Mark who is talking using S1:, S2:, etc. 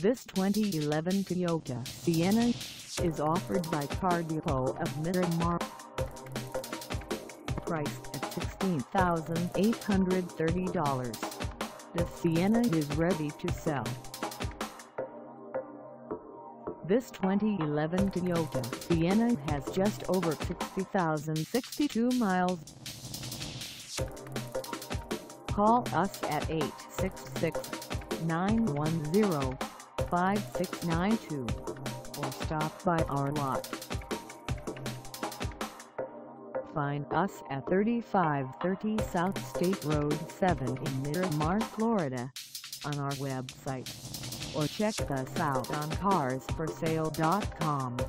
S1: This 2011 Toyota Sienna is offered by Car Depot of Miramar. Priced at $16,830, the Sienna is ready to sell. This 2011 Toyota Sienna has just over 60,062 miles. Call us at 866-910-5692 or stop by our lot. Find us at 3530 South State Road 7 in Miramar, Florida, on our website, or check us out on carsforsale.com.